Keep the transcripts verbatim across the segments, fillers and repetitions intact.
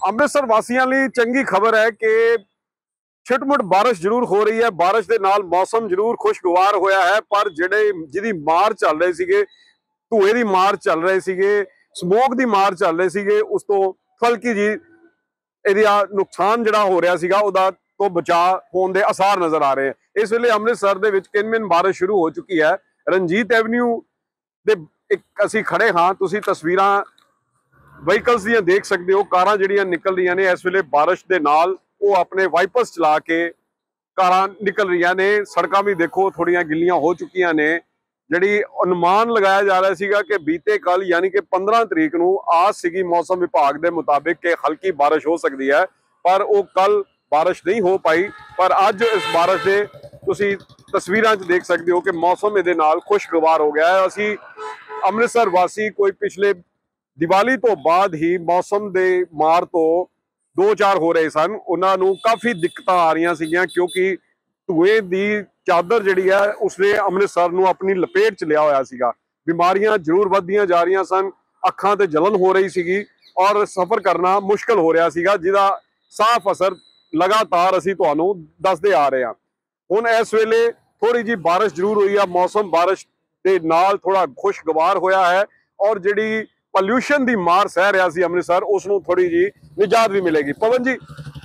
ਅੰਮ੍ਰਿਤਸਰ ਵਾਸੀਆਂ ਲਈ ਚੰਗੀ ਖਬਰ ਹੈ ਕਿ ਛਿਟਮੁਟ ਬਾਰਿਸ਼ ਜ਼ਰੂਰ ਹੋ ਰਹੀ ਹੈ। ਬਾਰਿਸ਼ ਦੇ ਨਾਲ ਮੌਸਮ ਜ਼ਰੂਰ ਖੁਸ਼ਗਵਾਰ ਹੋਇਆ ਹੈ, ਪਰ ਜਿਹੜੇ ਜਿਹਦੀ ਮਾਰ ਚੱਲ ਰਹੇ ਸੀਗੇ, ਧੂਏ ਦੀ ਮਾਰ ਚੱਲ ਰਹੇ ਸੀਗੇ, ਸਮੋਕ ਦੀ ਮਾਰ ਚੱਲ ਰਹੇ ਸੀਗੇ, ਉਸ ਤੋਂ ਹਲਕੀ ਜੀ ਇਹਦਾ ਨੁਕਸਾਨ ਜਿਹੜਾ ਹੋ ਰਿਹਾ ਸੀਗਾ ਉਹਦਾ ਤੋਂ ਬਚਾਅ ਹੋਣ ਦੇ ਅਸਾਰ ਨਜ਼ਰ ਆ ਰਹੇ ਹਨ। ਇਸ ਵੇਲੇ ਅੰਮ੍ਰਿਤਸਰ ਦੇ ਵਿੱਚ ਕਿੰਨ-ਮਿੰਨ ਬਾਰਿਸ਼ ਸ਼ੁਰੂ ਹੋ ਚੁੱਕੀ ਹੈ। ਰਣਜੀਤ ਐਵਨਿਊ ਦੇ ਇੱਕ ਅਸੀਂ ਖੜੇ ਹਾਂ, ਤੁਸੀਂ ਤਸਵੀਰਾਂ ਵਹੀਕਲਸ ਦੀਆਂ ਦੇਖ ਸਕਦੇ ਹੋ। ਕਾਰਾਂ ਜਿਹੜੀਆਂ ਨਿਕਲ ਰਹੀਆਂ ਨੇ ਇਸ ਵੇਲੇ ਬਾਰਿਸ਼ ਦੇ ਨਾਲ, ਉਹ ਆਪਣੇ ਵਾਈਪਰਸ ਚਲਾ ਕੇ ਕਾਰਾਂ ਨਿਕਲ ਰਹੀਆਂ ਨੇ। ਸੜਕਾਂ ਵੀ ਦੇਖੋ ਥੋੜੀਆਂ ਗਿੱਲੀਆਂ ਹੋ ਚੁੱਕੀਆਂ ਨੇ। ਜਿਹੜੀ ਅਨੁਮਾਨ ਲਗਾਇਆ ਜਾ ਰਿਹਾ ਸੀਗਾ ਕਿ ਬੀਤੇ ਕੱਲ ਯਾਨੀ ਕਿ ਪੰਦਰਾਂ ਤਰੀਕ ਨੂੰ ਆਸ ਸੀਗੀ ਮੌਸਮ ਵਿਭਾਗ ਦੇ ਮੁਤਾਬਿਕ ਕਿ ਹਲਕੀ ਬਾਰਿਸ਼ ਹੋ ਸਕਦੀ ਹੈ, ਪਰ ਉਹ ਕੱਲ ਬਾਰਿਸ਼ ਨਹੀਂ ਹੋ ਪਾਈ। ਪਰ ਅੱਜ ਇਸ ਬਾਰਿਸ਼ ਦੇ ਤੁਸੀਂ ਤਸਵੀਰਾਂ 'ਚ ਦੇਖ ਸਕਦੇ ਹੋ ਕਿ ਮੌਸਮ ਇਹਦੇ ਨਾਲ ਖੁਸ਼ਗਵਾਰ ਹੋ ਗਿਆ ਹੈ। ਅਸੀਂ ਅੰਮ੍ਰਿਤਸਰ ਵਾਸੀ ਕੋਈ ਪਿਛਲੇ ਦੀਵਾਲੀ ਤੋਂ ਬਾਅਦ ਹੀ ਮੌਸਮ ਦੇ ਮਾਰ ਤੋਂ ਦੋ ਚਾਰ ਹੋ ਰਹੇ ਸਨ, ਉਹਨਾਂ ਨੂੰ ਕਾਫੀ ਦਿੱਕਤਾਂ ਆ ਰਹੀਆਂ ਸੀਗੀਆਂ ਕਿਉਂਕਿ ਧੂਏ ਦੀ ਚਾਦਰ ਜਿਹੜੀ ਹੈ ਉਸਨੇ ਅੰਮ੍ਰਿਤਸਰ ਨੂੰ ਆਪਣੀ ਲਪੇਟ 'ਚ ਲਿਆ ਹੋਇਆ ਸੀਗਾ। ਬਿਮਾਰੀਆਂ ਜ਼ਰੂਰ ਵੱਧਦੀਆਂ ਜਾ ਰਹੀਆਂ ਸਨ, ਅੱਖਾਂ ਤੇ ਜਲਨ ਹੋ ਰਹੀ ਸੀਗੀ ਔਰ ਸਫ਼ਰ ਕਰਨਾ ਮੁਸ਼ਕਲ ਹੋ ਰਿਹਾ ਸੀਗਾ, ਜਿਹਦਾ ਸਾਫ਼ ਅਸਰ ਲਗਾਤਾਰ ਅਸੀਂ ਤੁਹਾਨੂੰ ਦੱਸਦੇ ਆ ਰਹੇ ਹਾਂ। ਹੁਣ ਇਸ ਵੇਲੇ ਥੋੜੀ ਜਿਹੀ ਬਾਰਿਸ਼ ਜ਼ਰੂਰ ਹੋਈ ਆ, ਮੌਸਮ ਬਾਰਿਸ਼ ਦੇ ਨਾਲ ਥੋੜਾ ਖੁਸ਼ਗਵਾਰ ਹੋਇਆ ਹੈ ਔਰ ਜਿਹੜੀ ਪੋਲਿਊਸ਼ਨ ਦੀ ਮਾਰ ਸਹਿ ਰਿਹਾ ਸੀ ਅੰਮ੍ਰਿਤਸਰ, ਉਸ ਨੂੰ ਥੋੜੀ ਜਿਹੀ ਨਿਜਾਤ ਵੀ ਮਿਲੇਗੀ। ਪਵਨ ਜੀ,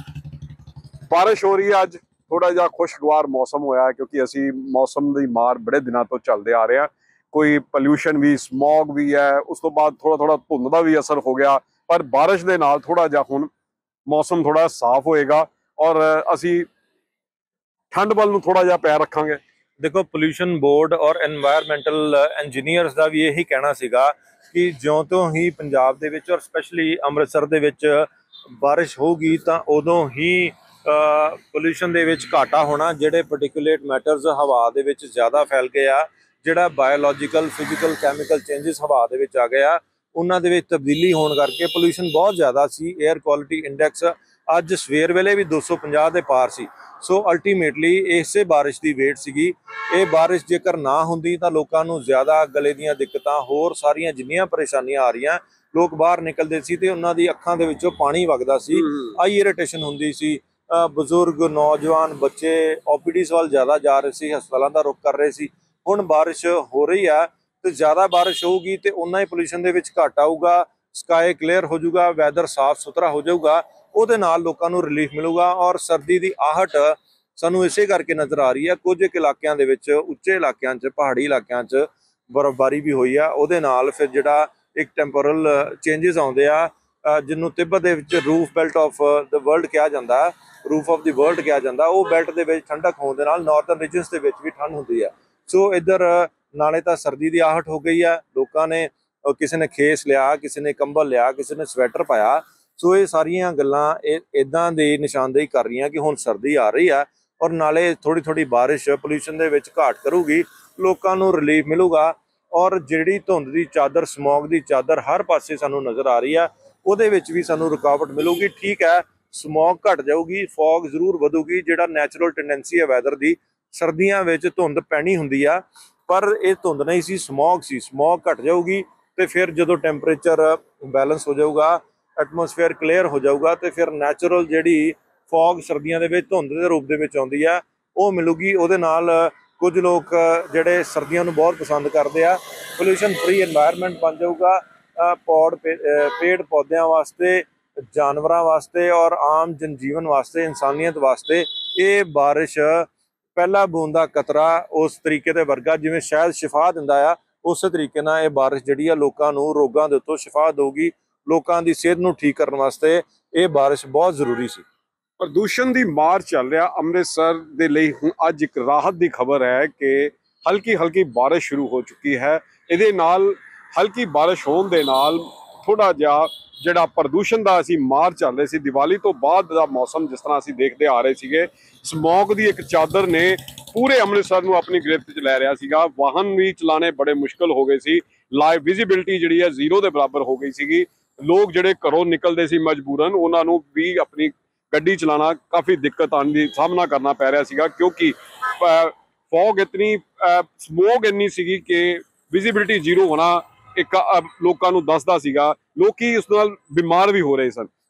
ਬਾਰਿਸ਼ ਹੋ ਰਹੀ ਹੈ, ਅੱਜ ਥੋੜਾ ਜਿਹਾ ਖੁਸ਼ਗਵਾਰ ਮੌਸਮ ਹੋਇਆ ਕਿਉਂਕਿ ਅਸੀਂ ਮੌਸਮ ਦੀ ਮਾਰ ਬੜੇ ਦਿਨਾਂ ਤੋਂ ਚੱਲਦੇ ਆ ਰਹੇ ਹਾਂ। ਕੋਈ ਪੋਲਿਊਸ਼ਨ ਵੀ, ਸਮੌਗ ਵੀ ਹੈ, ਉਸ ਤੋਂ ਬਾਅਦ ਥੋੜਾ ਥੋੜਾ ਧੁੰਦ ਦਾ ਵੀ ਅਸਰ ਹੋ ਗਿਆ, ਪਰ ਬਾਰਿਸ਼ ਦੇ ਨਾਲ ਥੋੜਾ ਜਿਹਾ ਹੁਣ ਮੌਸਮ ਥੋੜਾ ਸਾਫ਼ ਹੋਏਗਾ ਔਰ ਅਸੀਂ ਠੰਡ ਵੱਲ ਨੂੰ ਥੋੜਾ ਜਿਹਾ ਪੈਰ ਰੱਖਾਂਗੇ। देखो, पोल्यूशन बोर्ड और एनवायरमेंटल इंजीनियर्स का भी यही कहना सीगा कि ज्यों तो ही पंजाब दे विच और स्पैशली अमृतसर दे विच बारिश होगी तो उदों ही पोल्यूशन दे विच घाटा होना। जिहड़े पार्टिकुलेट मैटर्स हवा दे विच ज़्यादा फैल गए आ, जिहड़ा बायोलॉजिकल फिजिकल कैमिकल चेंजिस हवा दे विच आ गया, उन्हां दे विच तब्दीली होने करके पोल्यूशन बहुत ज़्यादा सी। एयर क्वालिटी इंडैक्स अज सवेर वेले भी दो सौ पचास के पार सी। सो अल्टीमेटली इसे बारिश की वेट सीगी। ये बारिश जेकर ना हुंदी तां लोकां नूं ज़्यादा गले दीयां दिक्कतां, होर सारियां जिन्नियां परेशानियां आ रहीआं, लोग बाहर निकलदे सी ते उन्हां दी अखां दे विचों पानी वगदा सी, आई इरिटेशन हुंदी सी। बजुर्ग, नौजवान, बच्चे ओपीडीज़ वाल ज़्यादा जा रहे सी, हस्पतालों का रुख कर रहे सी। हुण बारिश हो रही है तो ज़्यादा बारिश होगी तो उन्ना ही पोल्यूशन दे विच घट आऊगा, स्काई क्लीयर हो जाऊगा, वैदर साफ सुथरा हो जाऊगा, ਉਹਦੇ ਨਾਲ ਲੋਕਾਂ ਨੂੰ ਰਿਲੀਫ ਮਿਲੂਗਾ। ਔਰ ਸਰਦੀ ਦੀ ਆਹਟ ਸਾਨੂੰ ਇਸੇ ਕਰਕੇ ਨਜ਼ਰ ਆ ਰਹੀ ਹੈ। ਕੁਝ ਇਲਾਕਿਆਂ ਦੇ ਵਿੱਚ, ਉੱਚੇ ਇਲਾਕਿਆਂ 'ਚ, ਪਹਾੜੀ ਇਲਾਕਿਆਂ 'ਚ ਬਰਫ਼ਬਾਰੀ ਵੀ ਹੋਈ ਆ, ਉਹਦੇ ਨਾਲ ਫਿਰ ਜਿਹੜਾ ਇੱਕ ਟੈਂਪੋਰਲ ਚੇਂਜਸ ਆਉਂਦੇ ਆ, ਜਿਹਨੂੰ ਤਿੱਬਤ ਦੇ ਵਿੱਚ roof belt of the world ਕਿਹਾ ਜਾਂਦਾ, ਰੂਫ ਆਫ ਦੀ ਵਰਲਡ ਕਿਹਾ ਜਾਂਦਾ, ਉਹ ਬੈਲਟ ਦੇ ਵਿੱਚ ਠੰਡਕ ਹੋਣ ਦੇ ਨਾਲ ਨਾਰਥਰਨ ਰੀਜਨਸ ਦੇ ਵਿੱਚ ਵੀ ਠੰਡ ਹੁੰਦੀ ਆ। ਸੋ ਇੱਧਰ ਨਾਲੇ ਤਾਂ ਸਰਦੀ ਦੀ ਆਹਟ ਹੋ ਗਈ ਆ, ਲੋਕਾਂ ਨੇ, ਕਿਸੇ ਨੇ ਖੇਸ ਲਿਆ, ਕਿਸੇ ਨੇ ਕੰਬਲ ਲਿਆ, ਕਿਸੇ ਨੇ ਸਵੈਟਰ ਪਾਇਆ। ਸੋ ਇਹ ਸਾਰੀਆਂ ਗੱਲਾਂ ਇਹ ਇੱਦਾਂ ਦੀ ਨਿਸ਼ਾਨਦੇਹੀ ਕਰ ਰਹੀਆਂ ਕਿ ਹੁਣ ਸਰਦੀ ਆ ਰਹੀ ਆ ਔਰ ਨਾਲੇ ਥੋੜੀ ਥੋੜੀ ਬਾਰਿਸ਼ ਪੋਲਿਊਸ਼ਨ ਦੇ ਵਿੱਚ ਘਾਟ ਕਰੂਗੀ, ਲੋਕਾਂ ਨੂੰ ਰਿਲੀਫ ਮਿਲੂਗਾ। ਔਰ ਜਿਹੜੀ ਧੁੰਦ ਦੀ ਚਾਦਰ, ਸਮੌਗ ਦੀ ਚਾਦਰ ਹਰ ਪਾਸੇ ਸਾਨੂੰ ਨਜ਼ਰ ਆ ਰਹੀ ਆ, ਉਹਦੇ ਵਿੱਚ ਵੀ ਸਾਨੂੰ ਰੁਕਾਵਟ ਮਿਲੂਗੀ। ਠੀਕ ਹੈ, ਸਮੌਗ ਘਟ ਜਾਊਗੀ, ਫੌਗ ਜ਼ਰੂਰ ਵਧੂਗੀ, ਜਿਹੜਾ ਨੈਚੁਰਲ ਟੈਂਡੈਂਸੀ ਹੈ ਵੈਦਰ ਦੀ। ਸਰਦੀਆਂ ਵਿੱਚ ਧੁੰਦ ਪੈਣੀ ਹੁੰਦੀ ਆ, ਪਰ ਇਹ ਧੁੰਦ ਨਹੀਂ ਸੀ, ਸਮੌਗ ਸੀ। ਸਮੌਗ ਘਟ ਜਾਊਗੀ ਤੇ ਫਿਰ ਜਦੋਂ ਟੈਂਪਰੇਚਰ ਬੈਲੈਂਸ ਹੋ ਜਾਊਗਾ, ਐਟਮੋਸਫੇਅਰ ਕਲੀਅਰ ਹੋ ਜਾਊਗਾ, ਤੇ ਫਿਰ ਨੈਚੁਰਲ ਜਿਹੜੀ ਫੌਗ ਸਰਦੀਆਂ ਦੇ ਵਿੱਚ ਧੁੰਦ ਦੇ ਰੂਪ ਦੇ ਵਿੱਚ ਆਉਂਦੀ ਆ, ਉਹ ਮਿਲੂਗੀ। ਉਹਦੇ ਨਾਲ ਕੁਝ ਲੋਕ ਜਿਹੜੇ ਸਰਦੀਆਂ ਨੂੰ ਬਹੁਤ ਪਸੰਦ ਕਰਦੇ ਆ, ਪੋਲਿਊਸ਼ਨ ਫ੍ਰੀ এনवायरमेंट ਬਣ ਜਾਊਗਾ। ਪੌੜ ਪੇੜ ਪੌਦਿਆਂ ਵਾਸਤੇ, ਜਾਨਵਰਾਂ ਵਾਸਤੇ ਔਰ ਆਮ ਜਨਜੀਵਨ ਵਾਸਤੇ, ਇਨਸਾਨੀਅਤ ਵਾਸਤੇ ਇਹ ਬਾਰਿਸ਼ ਪਹਿਲਾ ਬੂੰਦ ਦਾ ਕਤਰਾ ਉਸ ਤਰੀਕੇ ਦੇ ਵਰਗਾ ਜਿਵੇਂ ਸ਼ਾਇਦ ਸ਼ਿਫਾ ਦਿੰਦਾ ਆ, ਉਸੇ ਤਰੀਕੇ ਨਾਲ ਇਹ ਬਾਰਿਸ਼ ਜਿਹੜੀ ਆ ਲੋਕਾਂ ਨੂੰ ਰੋਗਾਂ ਦੇ ਉੱਤੋਂ ਸ਼ਿਫਾ ਦੇਊਗੀ। ਲੋਕਾਂ ਦੀ ਸਿਹਤ ਨੂੰ ਠੀਕ ਕਰਨ ਵਾਸਤੇ ਇਹ ਬਾਰਿਸ਼ ਬਹੁਤ ਜ਼ਰੂਰੀ ਸੀ। ਪ੍ਰਦੂਸ਼ਣ ਦੀ ਮਾਰ ਚੱਲ ਰਿਹਾ ਅੰਮ੍ਰਿਤਸਰ ਦੇ ਲਈ ਹੁਣ ਅੱਜ ਇੱਕ ਰਾਹਤ ਦੀ ਖਬਰ ਹੈ ਕਿ ਹਲਕੀ ਹਲਕੀ ਬਾਰਿਸ਼ ਸ਼ੁਰੂ ਹੋ ਚੁੱਕੀ ਹੈ। ਇਹਦੇ ਨਾਲ ਹਲਕੀ ਬਾਰਿਸ਼ ਹੋਣ ਦੇ ਨਾਲ ਥੋੜਾ ਜਿਹਾ ਜਿਹੜਾ ਪ੍ਰਦੂਸ਼ਣ ਦਾ ਅਸੀਂ ਮਾਰ ਚੱਲ ਰਹੇ ਸੀ, ਦੀਵਾਲੀ ਤੋਂ ਬਾਅਦ ਦਾ ਮੌਸਮ ਜਿਸ ਤਰ੍ਹਾਂ ਅਸੀਂ ਦੇਖਦੇ ਆ ਰਹੇ ਸੀਗੇ, ਸਮੌਗ ਦੀ ਇੱਕ ਚਾਦਰ ਨੇ ਪੂਰੇ ਅੰਮ੍ਰਿਤਸਰ ਨੂੰ ਆਪਣੀ ਗ੍ਰਿਫਤ 'ਚ ਲੈ ਰਿਹਾ ਸੀਗਾ। ਵਾਹਨ ਵੀ ਚਲਾਣੇ ਬੜੇ ਮੁਸ਼ਕਲ ਹੋ ਗਏ ਸੀ, ਲਾਈਵ ਵਿਜ਼ਿਬਿਲਿਟੀ ਜਿਹੜੀ ਹੈ ਜ਼ੀਰੋ ਦੇ ਬਰਾਬਰ ਹੋ ਗਈ ਸੀਗੀ। ਲੋਕ ਜਿਹੜੇ ਘਰੋਂ ਨਿਕਲਦੇ ਸੀ ਮਜਬੂਰਨ, ਉਹਨਾਂ ਨੂੰ ਵੀ ਆਪਣੀ ਗੱਡੀ ਚਲਾਉਣਾ ਕਾਫੀ ਦਿੱਕਤ ਆਉਣ ਦੀ ਸਾਹਮਣਾ ਕਰਨਾ ਪੈ ਰਿਹਾ ਸੀਗਾ ਕਿਉਂਕਿ ਫੌਗ ਇਤਨੀ, ਸਮੋਗ ਇੰਨੀ ਸੀਗੀ ਕਿ ਵਿਜ਼ਿਬਿਲਿਟੀ ਜ਼ੀਰੋ ਹੋਣਾ ਇੱਕ ਲੋਕਾਂ ਨੂੰ ਦੱਸਦਾ ਸੀਗਾ। ਲੋਕੀ ਉਸ ਨਾਲ ਬਿਮਾਰ ਵੀ ਹੋ ਰਹੇ ਸਨ।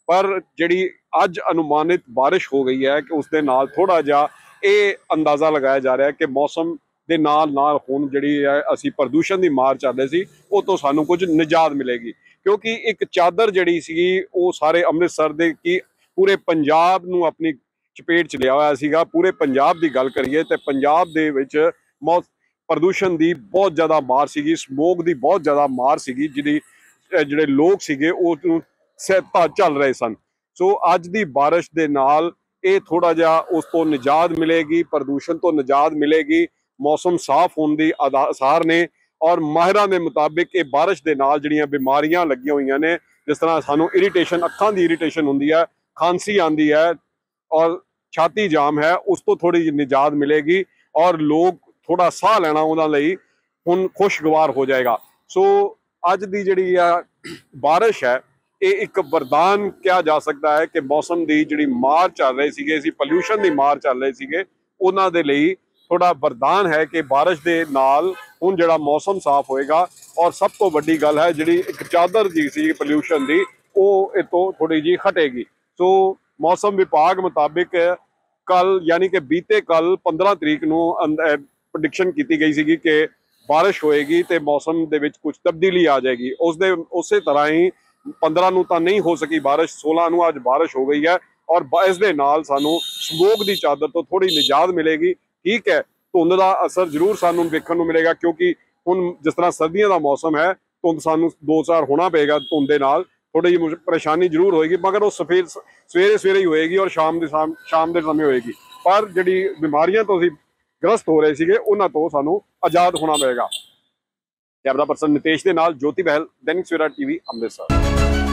ਪਰ ਜਿਹੜੀ ਅੱਜ ਅਨੁਮਾਨਿਤ ਬਾਰਿਸ਼ ਹੋ ਗਈ ਹੈ ਕਿ ਉਸ ਦੇ ਨਾਲ ਥੋੜਾ ਜਿਹਾ ਇਹ ਅੰਦਾਜ਼ਾ ਲਗਾਇਆ ਜਾ ਰਿਹਾ ਕਿ ਮੌਸਮ ਦੇ ਨਾਲ ਨਾਲ ਹੁਣ ਜਿਹੜੀ ਹੈ ਅਸੀਂ ਪ੍ਰਦੂਸ਼ਣ ਦੀ ਮਾਰ ਚੱਲ ਰਹੇ ਸੀ ਉਹ ਤੋਂ ਸਾਨੂੰ ਕੁਝ ਨਿਜਾਤ ਮਿਲੇਗੀ, ਕਿਉਂਕਿ ਇੱਕ ਚਾਦਰ ਜਿਹੜੀ ਸੀਗੀ ਉਹ ਸਾਰੇ ਅੰਮ੍ਰਿਤਸਰ ਦੇ ਕੀ ਪੂਰੇ ਪੰਜਾਬ ਨੂੰ ਆਪਣੀ ਚਪੇਟ ਚ ਲਿਆ ਹੋਇਆ ਸੀਗਾ। ਪੂਰੇ ਪੰਜਾਬ ਦੀ ਗੱਲ ਕਰੀਏ ਤੇ ਪੰਜਾਬ ਦੇ ਵਿੱਚ ਮੌ ਪ੍ਰਦੂਸ਼ਣ ਦੀ ਬਹੁਤ ਜ਼ਿਆਦਾ ਮਾਰ ਸੀਗੀ, ਸਮੋਗ ਦੀ ਬਹੁਤ ਜ਼ਿਆਦਾ ਮਾਰ ਸੀਗੀ, ਜਿਹਦੀ ਜਿਹੜੇ ਲੋਕ ਸੀਗੇ ਉਹ ਸਹਿਤਾ ਚੱਲ ਰਹੇ ਸਨ। ਸੋ ਅੱਜ ਦੀ ਬਾਰਿਸ਼ ਦੇ ਨਾਲ ਇਹ ਥੋੜਾ ਜਿਹਾ ਉਸ ਤੋਂ ਨਿਜਾਤ ਮਿਲੇਗੀ, ਪ੍ਰਦੂਸ਼ਣ ਤੋਂ ਨਿਜਾਤ ਮਿਲੇਗੀ, ਮੌਸਮ ਸਾਫ਼ ਹੋਣ ਦੀ ਆਸਾਰ ਨੇ। ਔਰ ਮਾਹਿਰਾਂ ਦੇ ਮੁਤਾਬਿਕ ਇਹ ਬਾਰਿਸ਼ ਦੇ ਨਾਲ ਜਿਹੜੀਆਂ ਬਿਮਾਰੀਆਂ ਲੱਗੀਆਂ ਹੋਈਆਂ ਨੇ, ਜਿਸ ਤਰ੍ਹਾਂ ਸਾਨੂੰ ਇਰੀਟੇਸ਼ਨ, ਅੱਖਾਂ ਦੀ ਇਰੀਟੇਸ਼ਨ ਹੁੰਦੀ ਹੈ, ਖਾਂਸੀ ਆਉਂਦੀ ਹੈ ਔਰ ਛਾਤੀ ਜਾਮ ਹੈ, ਉਸ ਤੋਂ ਥੋੜੀ ਜਿਹੀ ਨਿਜਾਤ ਮਿਲੇਗੀ ਔਰ ਲੋਕ ਥੋੜਾ ਸਾਹ ਲੈਣਾ ਉਹਨਾਂ ਲਈ ਹੁਣ ਖੁਸ਼ਗਵਾਰ ਹੋ ਜਾਏਗਾ। ਸੋ ਅੱਜ ਦੀ ਜਿਹੜੀ ਆ ਬਾਰਿਸ਼ ਹੈ ਇਹ ਇੱਕ ਵਰਦਾਨ ਕਿਹਾ ਜਾ ਸਕਦਾ ਹੈ ਕਿ ਮੌਸਮ ਦੀ ਜਿਹੜੀ ਮਾਰ ਚੱਲ ਰਹੀ ਸੀਗੇ, ਅਸੀਂ ਪੋਲਿਊਸ਼ਨ ਦੀ ਮਾਰ ਚੱਲ ਰਹੇ ਸੀਗੇ, ਉਹਨਾਂ ਦੇ ਲਈ ਥੋੜਾ ਵਰਦਾਨ ਹੈ ਕਿ ਬਾਰਿਸ਼ ਦੇ ਨਾਲ ਹੁਣ ਜਿਹੜਾ ਮੌਸਮ ਸਾਫ਼ ਹੋਏਗਾ। ਔਰ ਸਭ ਤੋਂ ਵੱਡੀ ਗੱਲ ਹੈ ਜਿਹੜੀ ਇੱਕ ਚਾਦਰ ਜੀ ਸੀ ਪੋਲਿਊਸ਼ਨ ਦੀ, ਉਹ ਇਹ ਤੋਂ ਥੋੜੀ ਜਿਹੀ ਹਟੇਗੀ। ਸੋ ਮੌਸਮ ਵਿਭਾਗ ਮੁਤਾਬਿਕ ਕੱਲ ਯਾਨੀ ਕਿ ਬੀਤੇ ਕੱਲ ਪੰਦਰਾਂ ਤਰੀਕ ਨੂੰ ਪ੍ਰੈਡਿਕਸ਼ਨ ਕੀਤੀ ਗਈ ਸੀਗੀ ਕਿ ਬਾਰਿਸ਼ ਹੋਏਗੀ ਤੇ ਮੌਸਮ ਦੇ ਵਿੱਚ ਕੁਝ ਤਬਦੀਲੀ ਆ ਜਾਏਗੀ। ਉਸ ਦੇ ਉਸੇ ਤਰ੍ਹਾਂ ਹੀ ਪੰਦਰਾਂ ਨੂੰ ਤਾਂ ਨਹੀਂ ਹੋ ਸਕੀ ਬਾਰਿਸ਼, ਸੋਲਾਂ ਨੂੰ ਅੱਜ ਬਾਰਿਸ਼ ਹੋ ਗਈ ਹੈ ਔਰ ਇਸ ਦੇ ਨਾਲ ਸਾਨੂੰ ਸਮੋਗ ਦੀ ਚਾਦਰ ਤੋਂ ਥੋੜੀ ਨਿਜਾਤ ਮਿਲੇਗੀ। ਠੀਕ ਹੈ, ਧੁੰਦ ਦਾ ਅਸਰ ਜ਼ਰੂਰ ਸਾਨੂੰ ਵੇਖਣ ਨੂੰ ਮਿਲੇਗਾ, ਕਿਉਂਕਿ ਹੁਣ ਜਿਸ ਤਰ੍ਹਾਂ ਸਰਦੀਆਂ ਦਾ ਮੌਸਮ ਹੈ, ਧੁੰਦ ਸਾਨੂੰ ਦੋ ਚਾਰ ਹੋਣਾ ਪਏਗਾ, ਧੁੰਦ ਦੇ ਨਾਲ ਥੋੜੀ ਜਿਹੀ ਪਰੇਸ਼ਾਨੀ ਜ਼ਰੂਰ ਹੋਏਗੀ, ਮਗਰ ਉਹ ਸਫੇਦ ਸਵੇਰੇ ਸਵੇਰੇ ਹੀ ਹੋਏਗੀ ਔਰ ਸ਼ਾਮ ਦੇ ਸ਼ਾਮ ਦੇ ਸਮੇਂ ਹੋਏਗੀ। ਪਰ ਜਿਹੜੀ ਬਿਮਾਰੀਆਂ ਤੋਂ ਅਸੀਂ ਗ੍ਰਸਤ ਹੋ ਰਹੇ ਸੀਗੇ ਉਹਨਾਂ ਤੋਂ ਸਾਨੂੰ ਆਜ਼ਾਦ ਹੋਣਾ ਪਏਗਾ। ਕੈਮਰਾ ਪਰਸਨ ਨਿਤੇਸ਼ ਦੇ ਨਾਲ ਜੋਤੀ ਬਹਿਲ, ਦੈਨਿਕ ਸਵੇਰਾ ਟੀਵੀ, ਅੰਮ੍ਰਿਤਸਰ।